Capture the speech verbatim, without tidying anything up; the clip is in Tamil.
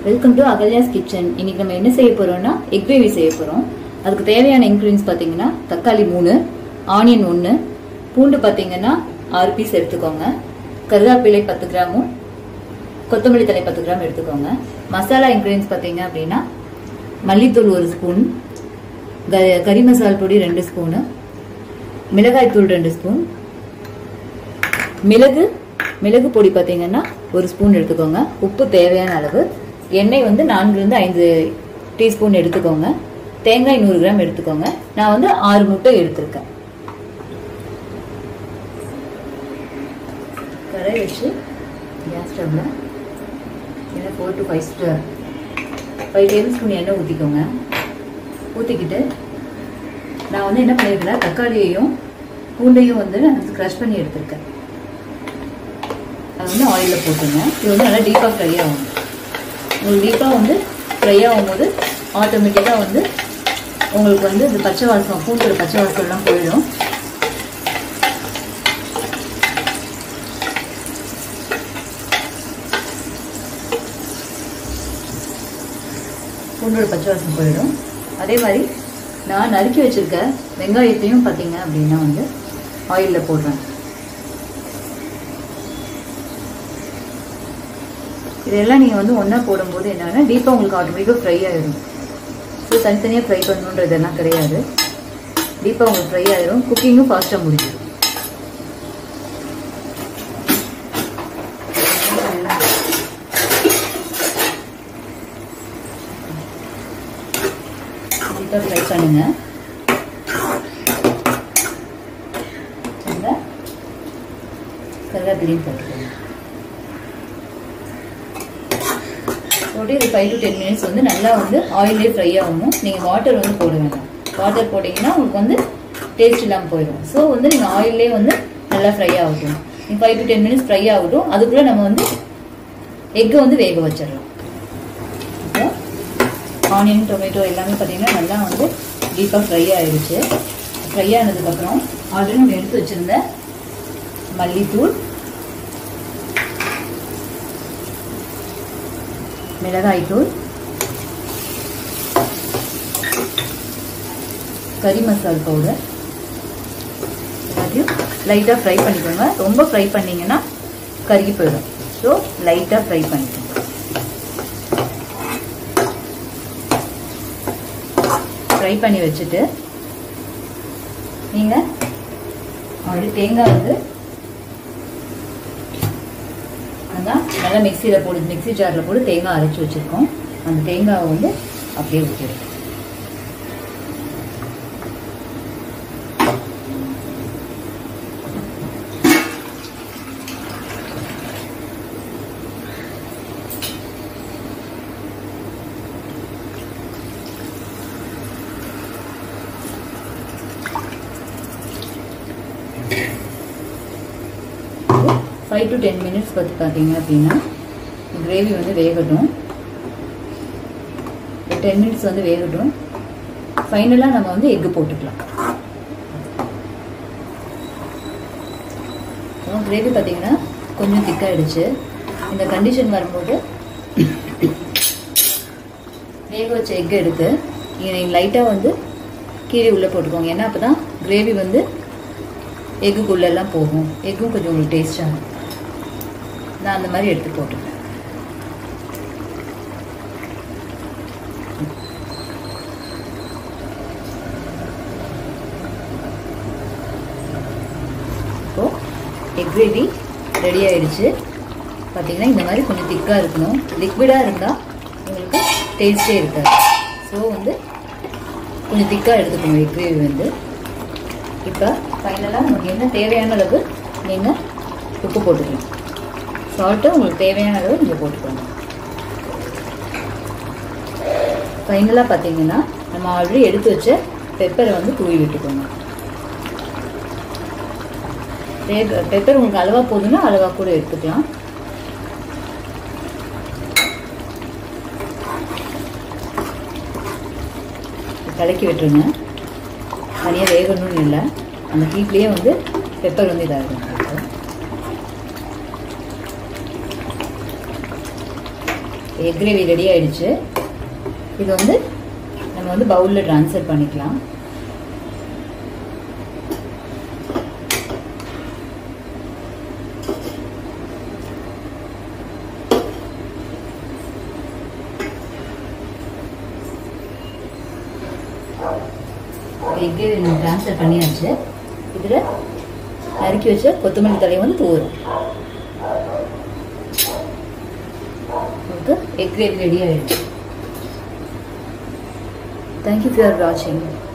Welcome to Ahalya's kitchen. இன்னைக்கு நம்ம என்ன செய்ய போறோம்னா எக் கிரேவி செய்ய போறோம். அதுக்கு தேவையான இன்கிரீடியன்ஸ் பாத்தீங்கன்னா தக்காளி மூணு, ஆனியன் ஒன்று, பூண்டு பாத்தீங்கன்னா ஆறு பீஸ் எடுத்துக்கோங்க, கருவேப்பிலை பத்து கிராமும் கொத்தமல்லி தழை பத்து கிராம் எடுத்துக்கோங்க. மசாலா இன்கிரீடியன்ஸ் பாத்தீங்க அப்படின்னா மல்லித்தூள் ஒரு ஸ்பூன், கறி மசாலா பொடி ரெண்டு ஸ்பூனு, மிளகாய் தூள் ரெண்டு ஸ்பூன், மிளகு மிளகு பொடி பாத்தீங்கன்னா ஒரு ஸ்பூன் எடுத்துக்கோங்க, உப்பு தேவையான அளவு, எண்ணெய் வந்து நான்குலேருந்து ஐந்து டீஸ்பூன் எடுத்துக்கோங்க, தேங்காய் நூறு கிராம் எடுத்துக்கோங்க. நான் வந்து ஆறு முட்டை எடுத்திருக்கேன். கடாய் வச்சு கேஸ் ஸ்டவ்ல எண்ணெய் four to five five tablespoon எண்ணெய் ஊற்றிக்கோங்க. ஊற்றிக்கிட்டு நான் வந்து என்ன பண்ணியிருக்கேன், தக்காளியையும் பூண்டையும் வந்து நான் க்ரஷ் பண்ணி எடுத்திருக்கேன். அது வந்து ஆயிலில் போட்டுங்க. இது வந்து நல்லா டீப்பாக ஃப்ரை ஆகும். உங்களுக்கு டீப்பாக வந்து ஃப்ரை ஆகும்போது ஆட்டோமேட்டிக்காக வந்து உங்களுக்கு வந்து இந்த பச்சை வாசம், பூண்டு பச்சை வாசம்லாம் போயிடும். பூண்டோட பச்சை வாசம் போயிடும். அதே மாதிரி நான் நறுக்கி வச்சிருக்க வெங்காயத்தையும் பார்த்தீங்க அப்படின்னா வந்து ஆயிலில் போடுறேன். இதெல்லாம் நீங்கள் வந்து ஒன்றா போடும்போது என்னன்னா டீப்பாக உங்களுக்கு ஆட்டோமேட்டிக்காக ஃப்ரை ஆகிடும். ஸோ தனித்தனியாக ஃப்ரை பண்ணணுன்றதெல்லாம் கிடையாது, டீப்பாக உங்களுக்கு ஃப்ரை ஆகிடும். குக்கிங்கும் ஃபாஸ்ட்டாக முடிஞ்சிடும். டீப்பாக ஃப்ரை பண்ணுங்க. கருவேப்பிலையும் போட்டுக்கோங்க. போட்டு இது ஃபைவ் டு டென் மினிட்ஸ் வந்து நல்லா வந்து ஆயிலே ஃப்ரை ஆகணும். நீங்கள் வாட்டர் வந்து போட வேண்டாம். வாட்டர் போட்டிங்கன்னா உங்களுக்கு வந்து டேஸ்ட் இல்லாமல் போயிடும். ஸோ வந்து நீங்கள் ஆயிலே வந்து நல்லா ஃப்ரை ஆகட்டும். நீங்கள் five to ten minutes fry ஆகட்டும். அதுக்குள்ளே நம்ம வந்து எக்கை வந்து வேக வச்சிடலாம். ஆனியன் டொமேட்டோ எல்லாமே பார்த்தீங்கன்னா நல்லா வந்து டீப்பாக ஃப்ரை ஆகிடுச்சு. ஃப்ரை ஆனதுக்கப்புறம் ஆல்ரெடி நம்ம எடுத்து வச்சுருந்த மல்லித்தூள், மிளகாய் தூள், கறி மசால் பவுடர் எல்லாத்தையும் லைட்டாக ஃப்ரை பண்ணிக்கோங்க. ரொம்ப ஃப்ரை பண்ணிங்கன்னா கருகி போயிடும். ஸோ லைட்டாக ஃப்ரை பண்ணிக்கோங்க. ஃப்ரை பண்ணி வச்சுட்டு நீங்கள் ஆல்ரெடி தேங்காய் வந்து அதான் நல்லா மிக்சியில் போடு மிக்சி ஜாரில் போட்டு தேங்காய் அரைச்சி வச்சுருக்கோம். அந்த தேங்காயை வந்து அப்படியே ஊற்றிடுவோம். ஃபைவ் டு டென் மினிட்ஸ் பற்றி பார்த்தீங்க அப்படின்னா கிரேவி வந்து வேகட்டும். டென் மினிட்ஸ் வந்து வேகட்டும். ஃபைனலாக நம்ம வந்து எக்கு போட்டுக்கலாம். கிரேவி பார்த்தீங்கன்னா கொஞ்சம் திக்காயிடுச்சு. இந்த கண்டிஷன் வரும்போது வேக வச்ச எக்கு எடுத்து நீங்கள் லைட்டாக வந்து கீழே உள்ளே போட்டுக்கோங்க. ஏன்னா அப்போ தான் கிரேவி வந்து எக்குக்குள்ளெல்லாம் போகும். எக்கும் கொஞ்சம் உங்களுக்கு டேஸ்டாக நான் அந்த மாதிரி எடுத்து போட்டுக்கிறேன். இப்போ எக் கிரேவி ரெடி ஆயிடுச்சு. பார்த்தீங்கன்னா இந்த மாதிரி கொஞ்சம் திக்காக இருக்கணும். லிக்விடாக இருந்தால் உங்களுக்கு டேஸ்டே இருக்காது. ஸோ வந்து கொஞ்சம் திக்காக எடுத்துக்கணும் எக் கிரேவி வந்து. இப்போ ஃபைனலாக உங்களுக்கு என்ன தேவையான அளவு நீங்கள் உப்பு போட்டுக்கலாம். சால்ட்டு உங்களுக்கு தேவையான அளவு நீங்கள் போட்டுக்கோங்க. ஃபைனலாக பார்த்தீங்கன்னா நம்ம ஆல்ரெடி எடுத்து வச்ச பெப்பரை வந்து தூவி விட்டுக்கோங்க. பெப்பர் உங்களுக்கு அளவாக போதுன்னா அளவாக கூட எடுத்துக்கலாம். கலக்கி விட்டுருங்க. தனியாக வேகணும்னு இல்லை, அந்த ஹீட்லேயே வந்து பெப்பர் வந்து இதாகிடும். எக் கிரேவி ரெடி ஆயிடுச்சு. இது வந்து நம்ம வந்து பவுலில் ட்ரான்ஸ்ஃபர் பண்ணிக்கலாம். எக் கிரேவி நம்ம ட்ரான்ஸ்ஃபர் பண்ணியாச்சு. இதில் நறுக்கி வச்ச கொத்தமல்லி தலையை வந்து தூரும். எக் கிரேவி ரெடி ஆயிடுச்சு. Thank you for watching.